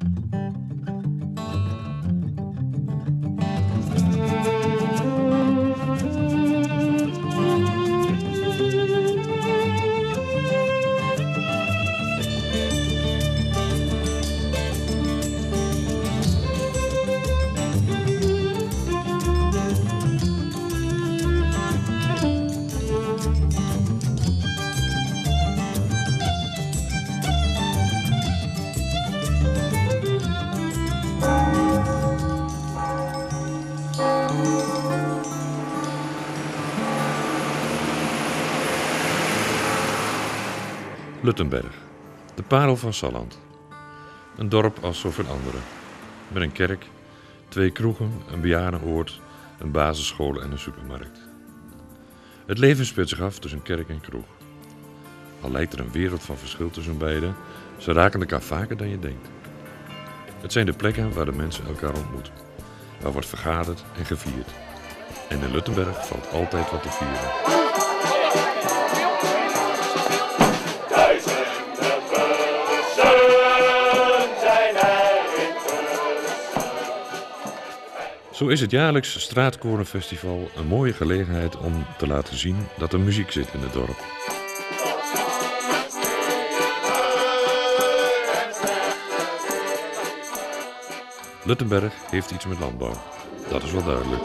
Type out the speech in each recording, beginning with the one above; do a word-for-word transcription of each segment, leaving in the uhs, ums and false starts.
Luttenberg, de parel van Salland. Een dorp als zoveel andere. Met een kerk, twee kroegen, een bejaardenoord, een basisschool en een supermarkt. Het leven speelt zich af tussen kerk en kroeg. Al lijkt er een wereld van verschil tussen beiden, ze raken elkaar vaker dan je denkt. Het zijn de plekken waar de mensen elkaar ontmoeten. Waar wordt vergaderd en gevierd. En in Luttenberg valt altijd wat te vieren. Zo is het jaarlijks Straatkorenfestival een mooie gelegenheid om te laten zien dat er muziek zit in het dorp. Luttenberg heeft iets met landbouw, dat is wel duidelijk.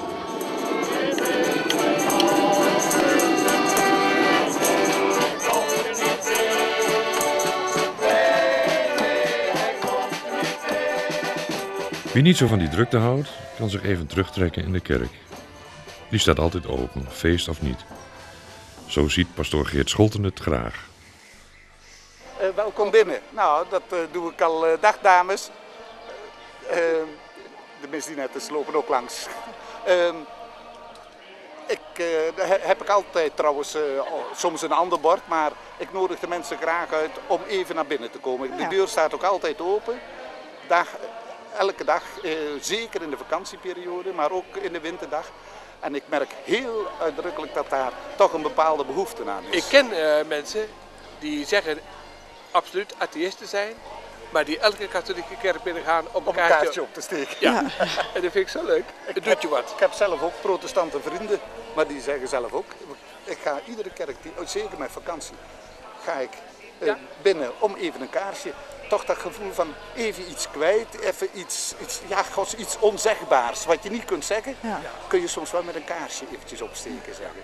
Wie niet zo van die drukte houdt, kan zich even terugtrekken in de kerk. Die staat altijd open, feest of niet. Zo ziet pastoor Geert Scholten het graag. Uh, welkom binnen. Nou, dat uh, doe ik al. Uh, dag dames. Uh, uh, de misdienetters lopen ook langs. Uh, ik, uh, heb ik altijd trouwens uh, soms een ander bord, maar ik nodig de mensen graag uit om even naar binnen te komen. De deur staat ook altijd open. Dag, elke dag, uh, zeker in de vakantieperiode, maar ook in de winterdag. En ik merk heel uitdrukkelijk dat daar toch een bepaalde behoefte aan is. Ik ken uh, mensen die zeggen absoluut atheïsten zijn, maar die elke katholieke kerk binnengaan om een, om een kaartje, kaartje op te steken. Ja, en dat vind ik zo leuk. Het doet heb, je wat. Ik heb zelf ook protestante vrienden, maar die zeggen zelf ook, ik ga iedere kerk, die, zeker met vakantie, ga ik uh, ja. binnen om even een kaarsje. Toch dat gevoel van even iets kwijt, even iets, iets, ja, gods, iets onzegbaars. Wat je niet kunt zeggen, ja. kun je soms wel met een kaarsje eventjes opsteken, zeggen.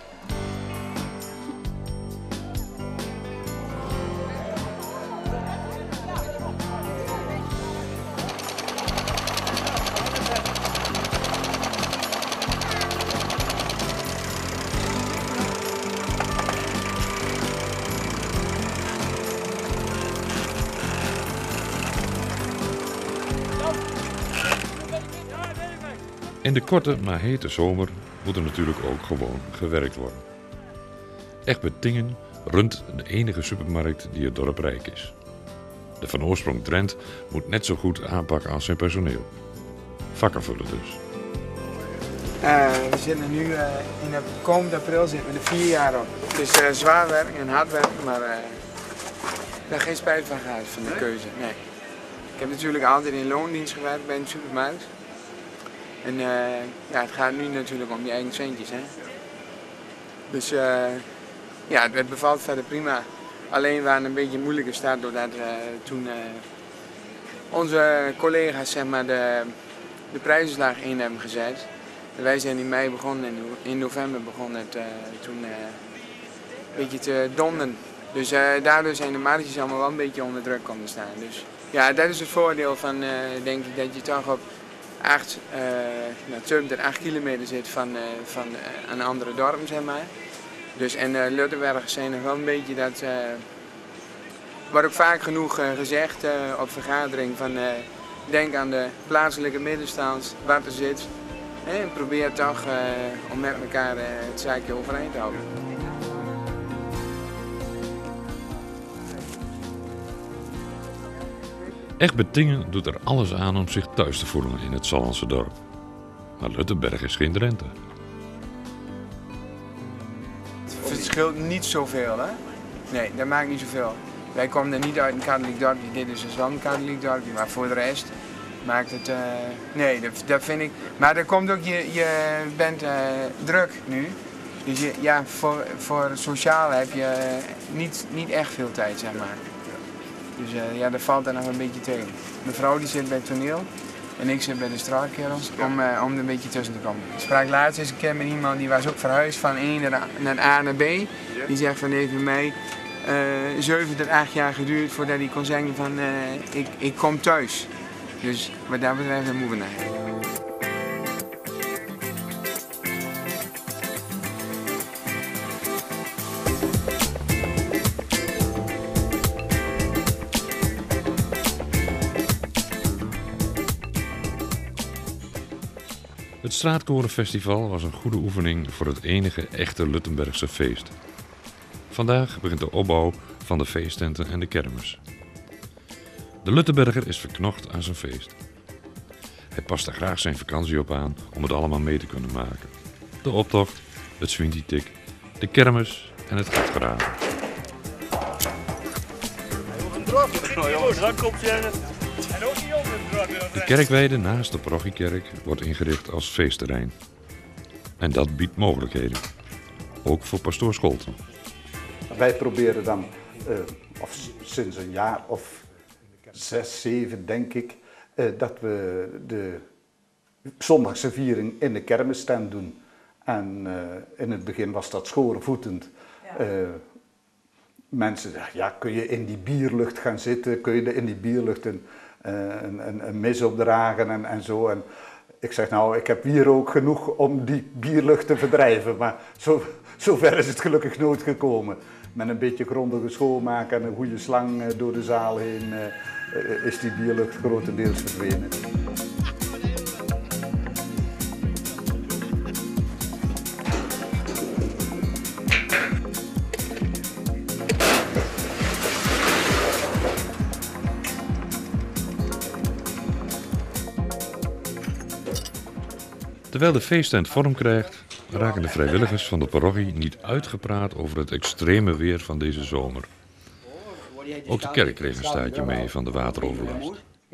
In de korte maar hete zomer moet er natuurlijk ook gewoon gewerkt worden. Egbert Tingen runt de enige supermarkt die het dorp rijk is. De van oorsprong Drent moet net zo goed aanpakken als zijn personeel. Vakken vullen dus. Uh, we zitten nu uh, in de komend april zitten we er vier jaar op. Het is uh, zwaar werk en hard werk, maar uh, ik heb geen spijt van gehad van de keuze. Nee. Ik heb natuurlijk altijd in loondienst gewerkt bij een supermarkt. En uh, ja, het gaat nu natuurlijk om je eigen centjes, hè. Dus uh, ja, het bevalt verder prima. Alleen we waren een beetje moeilijke start doordat uh, toen uh, onze collega's zeg maar, de, de prijzenslag in hebben gezet. En wij zijn in mei begonnen en in november begon het uh, toen uh, een beetje te donderen. Dus uh, daardoor zijn de marges allemaal wel een beetje onder druk komen staan. Dus ja, dat is het voordeel van uh, denk ik dat je toch op acht, uh, nou, twintig, acht kilometer zit van, uh, van uh, een andere dorp, zeg maar. Dus, en uh, Luttenberg zijn nog wel een beetje dat, uh, wordt ook vaak genoeg uh, gezegd uh, op vergadering van uh, denk aan de plaatselijke middenstand, wat er zit. Hè, en probeer toch uh, om met elkaar uh, het zaakje overeind te houden. Egbert Tingen doet er alles aan om zich thuis te voelen in het Sallandse dorp. Maar Luttenberg is geen Drenthe. Het verschilt niet zoveel, hè? Nee, dat maakt niet zoveel. Wij komen er niet uit een katholiek dorpje, dit is dus wel een katholiek dorpje, maar voor de rest maakt het, uh, nee, dat, dat vind ik, maar er komt ook, je, je bent uh, druk nu, dus je, ja, voor, voor sociaal heb je uh, niet, niet echt veel tijd, zeg maar. Dus uh, ja, dat valt er nog een beetje tegen. Mijn vrouw die zit bij het toneel en ik zit bij de straatkerels om, uh, om er een beetje tussen te komen. Ik sprak laatst eens een keer met iemand die was ook verhuisd van één naar A naar B. Die zegt van heeft bij mij uh, zeven tot acht jaar geduurd voordat hij kon zeggen van uh, ik, ik kom thuis. Dus wat dat betreft moeten we naar. Het Straatkorenfestival was een goede oefening voor het enige echte Luttenbergse feest. Vandaag begint de opbouw van de feesttenten en de kermis. De Luttenberger is verknocht aan zijn feest. Hij past er graag zijn vakantie op aan om het allemaal mee te kunnen maken. De optocht, het Zwintitik, de kermis en het gatgraven. De kerkweide naast de parochiekerk wordt ingericht als feestterrein. En dat biedt mogelijkheden. Ook voor pastoor Scholten. Wij proberen dan, uh, of sinds een jaar of zes, zeven denk ik, uh, dat we de zondagse viering in de kermistent doen. En uh, in het begin was dat schoorvoetend. Uh, mensen zeggen, ja, kun je in die bierlucht gaan zitten, kun je in die bierlucht een, uh, een, een, een mis opdragen en, en zo. En ik zeg, nou, ik heb hier ook genoeg om die bierlucht te verdrijven, maar zo, zover is het gelukkig nooit gekomen. Met een beetje grondige schoonmaken en een goede slang door de zaal heen uh, is die bierlucht grotendeels verdwenen. Terwijl de feesttent vorm krijgt, raken de vrijwilligers van de parochie niet uitgepraat over het extreme weer van deze zomer. Ook de kerk kreeg een staartje mee van de wateroverlast.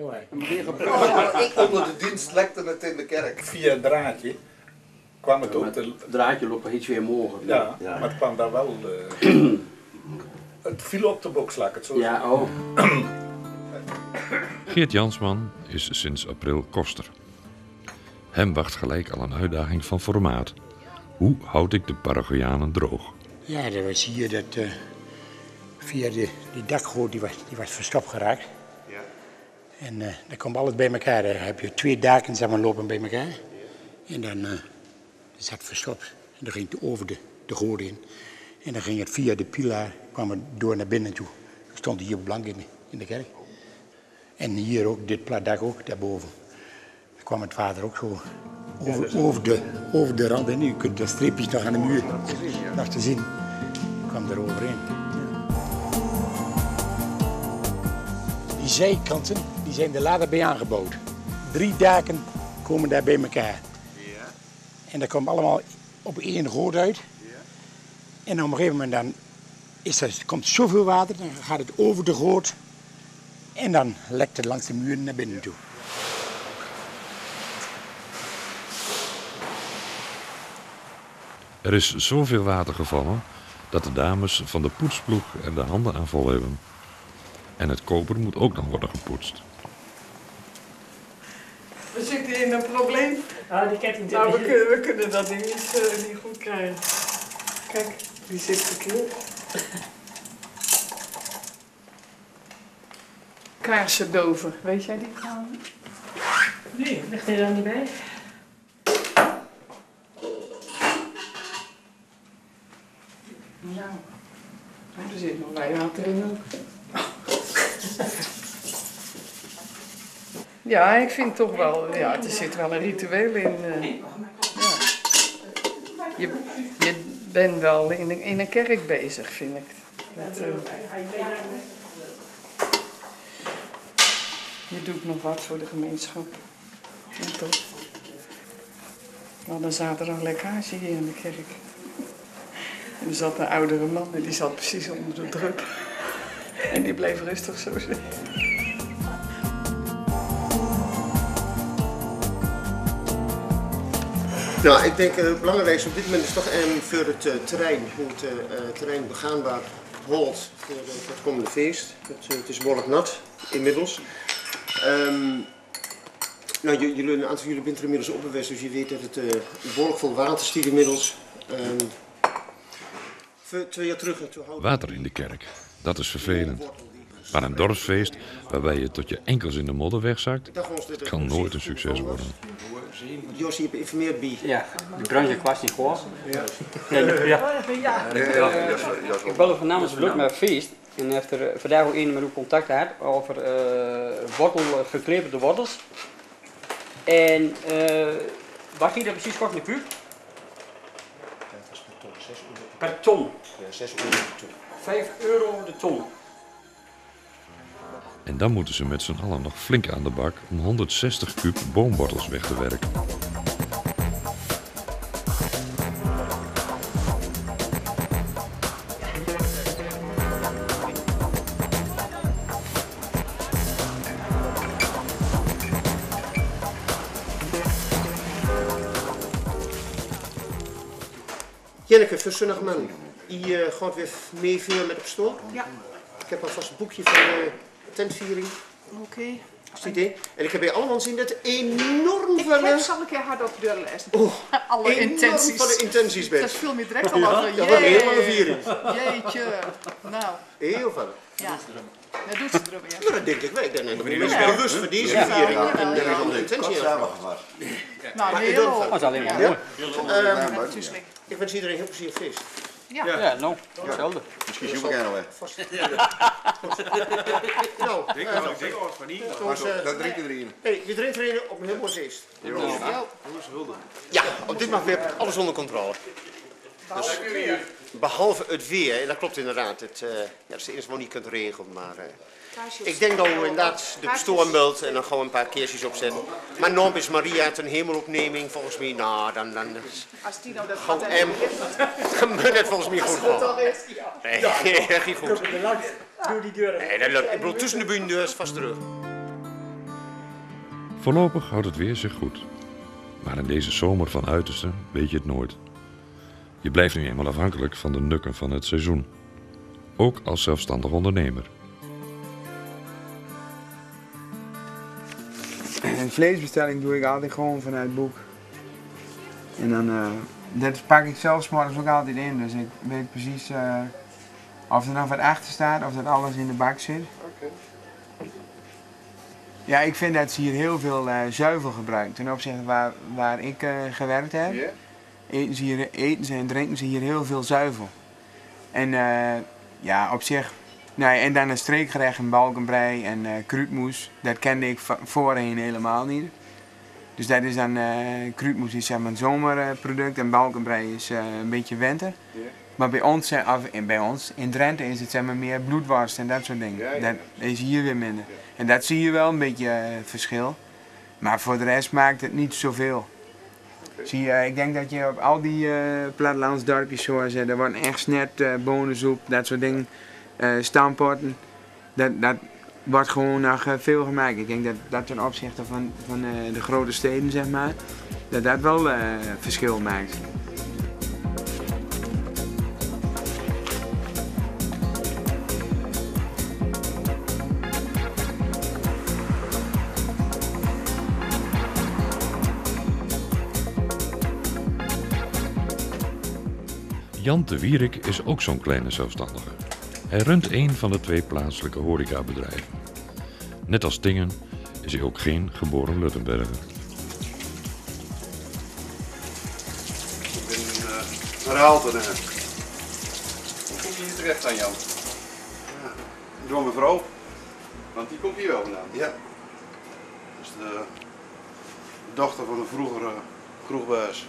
Onder de dienst lekte het in de kerk. Via een draadje kwam het ook. Het draadje loopt iets weer morgen. Ja, ja, maar het kwam daar wel. Uh, het viel op de box, laat ik het zo zeggen. Ja, oh. Geert Jansman is sinds april koster. Hem wacht gelijk al een uitdaging van formaat. Hoe houd ik de parochianen droog? Ja, dat was hier dat uh, via de, die dakgoot die was, die was verstopt geraakt. Ja. En uh, dan komt alles bij elkaar. Dan heb je twee daken zeg maar, lopen bij elkaar. Ja. En dan uh, is dat verstopt. En dan ging het over de, de goot in. En dan ging het via de pilaar, kwam het door naar binnen toe. Dan stond hij hier blank in, in de kerk. En hier ook, dit platdak ook, daarboven. Dan kwam het water ook zo over, over, de, over de rand in. Je kunt de streepjes nog aan de muur nog te zien. Kwam er overheen. Ja. Die zijkanten die zijn er later bij aangebouwd. Drie daken komen daar bij elkaar. En dat komt allemaal op één goot uit. En op een gegeven moment dan is er, komt zoveel water, dan gaat het over de goot. En dan lekt het langs de muren naar binnen toe. Er is zoveel water gevallen dat de dames van de poetsploeg er de handen aan vol hebben. En het koper moet ook nog worden gepoetst. We zitten in een probleem. Ah, die ketting. Nou, we kunnen, we kunnen dat niet, uh, niet goed krijgen. Kijk, die zit verkeerd. Kaarsendoven, weet jij die gaan? Nee, ligt er dan niet bij? Ja, er zit nog wijwater in ook. Ja, ik vind toch wel, ja, er zit wel een ritueel in. Uh, ja. je, je bent wel in een, in een kerk bezig, vind ik. Met, uh, je doet nog wat voor de gemeenschap. Ja, toch? We hadden zaterdag lekkage hier in de kerk. En er zat een oudere man en die zat precies onder de drup. En die bleef rustig zo zitten. Nou, ik denk uh, het belangrijkste op dit moment is toch um, voor het uh, terrein, hoe het uh, terrein begaanbaar houdt voor, uh, voor het komende feest. Het, uh, het is behoorlijk nat inmiddels. Um, nou, jullie, een aantal van jullie bent er inmiddels op geweest, dus je weet dat het uh, behoorlijk vol water stiert inmiddels. Um, voor twee jaar terug. Water in de kerk, dat is vervelend. Maar een dorpsfeest waarbij je tot je enkels in de modder wegzakt, kan nooit een succes worden. Jos, je hebt geïnformeerd bij. Ja, de brandje kwast niet gehoord. Ja. Ja. Ja. Ik belde van namens Luc met feest en heeft er vandaag ook een met u contact gehad over uh, wortel, gekleperde wortels. En uh, wat ging dat precies kost een kuub? Per ton. zes euro per ton. vijf euro de ton. En dan moeten ze met z'n allen nog flink aan de bak om honderdzestig kuub boomwortels weg te werken. Jenneke, voor Zonnigman, je uh, gaat weer meeveel met op stoel? Ja. Ik heb alvast een boekje van de tentviering. Oké. Okay. Idee. En ik heb hier allemaal zien dat enorm ik van... Ik heb ze al een keer hard op de lezen. Oh, alle intenties. van de intenties bent. Dat viel me direct al over. Ja, een hele lange viering. Jeetje. Nou. Heel veel. Ja. Dat doet ze erom, ja. Nou, dat denk ik wel. Ik denk dat ik ben bewust voor deze ja. viering. Ja, ja, ja. En dat is al de intentie. Nou, heel. Dat is alleen maar mooi. Ik wens iedereen heel plezierig feest. Ja, ja nou, hetzelfde. Misschien zoek ik er nog Nou, ik denk al van niet. Dat drinken er een. Hé, je drinkt er een op een heel mooi feest. Ja. Ja, op dit moment weer alles onder controle. Dus, behalve het weer, en dat klopt inderdaad, het, uh, ja, dat is het enige wat je niet kunt regelen, maar uh, ik denk dat we inderdaad de stoormult en dan gewoon een paar keertjes opzetten. Maar nog is Maria ten hemelopneming volgens mij, nou dan, dan als die nou dat gewoon em, dan moet het volgens mij goed gaan. Nee, echt niet goed. Doe die deur. Nee, dat lukt. Ik bedoel, tussen de buurendeur is vast terug. Voorlopig houdt het weer zich goed. Maar in deze zomer van uitersten weet je het nooit. Je blijft nu eenmaal afhankelijk van de nukken van het seizoen. Ook als zelfstandig ondernemer. Een vleesbestelling doe ik altijd gewoon vanuit het boek. En dan, uh, dat pak ik zelfs morgens ook altijd in, dus ik weet precies uh, of er nog wat achter staat, of dat alles in de bak zit. Okay. Ja, ik vind dat ze hier heel veel uh, zuivel gebruiken ten opzichte waar, waar ik uh, gewerkt heb. Yeah. Eten, ze hier, eten ze en drinken ze hier heel veel zuivel. En uh, ja, op zich, nou, en dan een streekgerecht, een balkenbrei en uh, kruidmoes, dat kende ik voorheen helemaal niet. Dus dat is dan, uh, kruidmoes is zeg maar een zomerproduct en balkenbrei is uh, een beetje winter. Yeah. Maar bij ons, of in, bij ons, in Drenthe is het zeg maar meer bloedworst en dat soort dingen. Yeah, yeah. Dat is hier weer minder. Yeah. En dat zie je wel een beetje uh, verschil. Maar voor de rest maakt het niet zoveel. Okay. Zie je, ik denk dat je op al die uh, plattelandsdorpjes zoals, uh, er wordt echt net uh, bonensoep, dat soort dingen, uh, stampotten. Dat, dat wordt gewoon nog uh, veel gemaakt. Ik denk dat dat ten opzichte van, van uh, de grote steden, zeg maar, dat dat wel uh, verschil maakt. Jan de Wierik is ook zo'n kleine zelfstandige. Hij runt een van de twee plaatselijke horecabedrijven. Net als Tingen is hij ook geen geboren Luttenberger. Ik ben uh, naar Aalten. Uh. Hoe kom je hier terecht aan, Jan? Ja, door mijn vrouw. Want die komt hier wel vandaan. Ja. Dat is de dochter van een vroegere kroegbaas.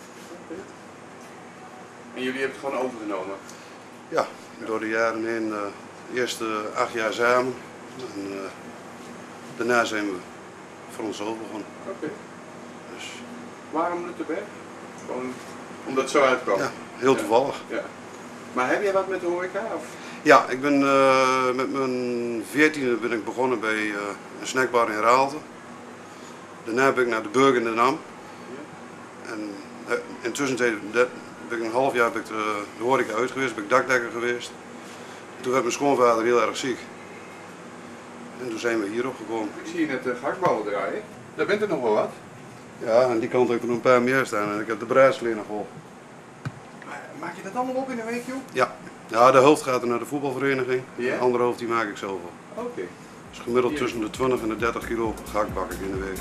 En jullie hebben het gewoon overgenomen? Ja, door de jaren heen, uh, de eerste acht jaar samen. En uh, daarna zijn we voor onszelf begonnen. Oké. Okay. Dus... Waarom Luttenberg? Gewoon omdat het zo uitkwam? Ja, heel toevallig. Ja. Ja. Maar heb jij wat met de horeca? Of? Ja, ik ben uh, met mijn veertiende ben ik begonnen bij uh, een snackbar in Raalte. Daarna ben ik naar de Burg in de Nam. En uh, intussen ben ik een half jaar ben ik de, de horeca uit geweest, ben ik dakdekker geweest. Toen werd mijn schoonvader heel erg ziek. En toen zijn we hier opgekomen. Ik zie je net de gehaktballen draaien. Daar bent er nog wel wat. Ja, aan die kant heb ik er nog een paar meer staan en ik heb de bruidsleer nog vol. Maak je dat allemaal op in een week, joh? Ja. Ja, de helft gaat er naar de voetbalvereniging, ja? De andere helft die maak ik zelf op. Oké. Okay. Dus gemiddeld tussen de twintig en de dertig kilo gehakt bak ik in de week.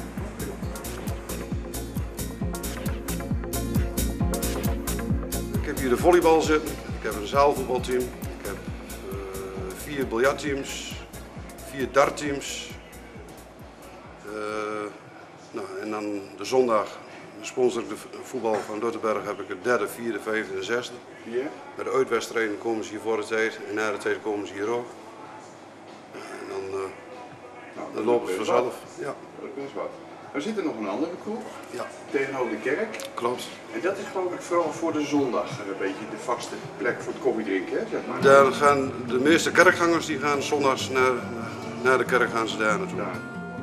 Ik heb hier de volleybal zitten, ik heb een zaalvoetbalteam, ik heb uh, vier biljartteams, vier dartteams. Uh, nou, en dan de zondag sponsor ik de voetbal van Luttenberg, heb ik het derde, vierde, vijfde en zesde. Yeah. Bij de uitwedstrijden komen ze hier voor de tijd en na de tijd komen ze hier ook. En dan, uh, nou, dan lopen ze vanzelf. Ja. Dat is best wat. Er zit er nog een andere kroeg, ja. Tegenover de kerk. Klopt. En dat is geloof ik vooral voor de zondag een beetje de vaste plek voor het koffiedrinken, hè, zeg maar. Daar gaan de meeste kerkgangers die gaan zondags naar, naar de kerk gaan ze daar naartoe. Ja.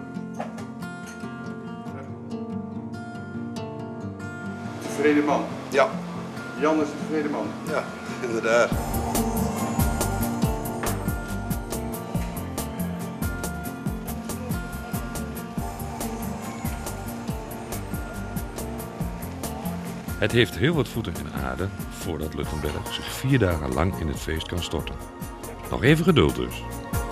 Tevreden man. Ja. Jan is een tevreden man. Ja, inderdaad. Het heeft heel wat voeten in aarde voordat Luttenberg zich vier dagen lang in het feest kan storten. Nog even geduld dus.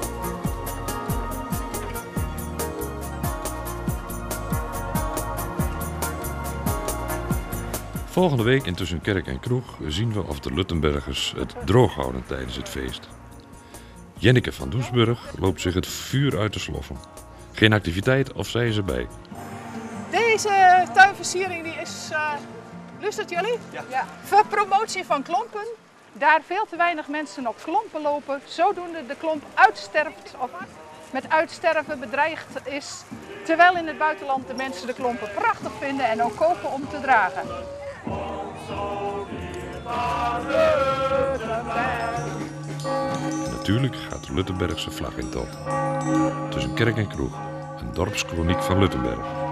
Volgende week in Tussen Kerk en Kroeg zien we of de Luttenbergers het droog houden tijdens het feest. Jenneke van Doesburg loopt zich het vuur uit de sloffen. Geen activiteit of zij is erbij. Deze tuinversiering die is, uh, lustert jullie? Ja. ja. Voor promotie van klompen. Daar veel te weinig mensen op klompen lopen, zodoende de klomp uitsterft of met uitsterven bedreigd is. Terwijl in het buitenland de mensen de klompen prachtig vinden en ook kopen om te dragen. Natuurlijk gaat de Luttenbergse vlag in tocht. Tussen Kerk en Kroeg, een dorpskroniek van Luttenberg.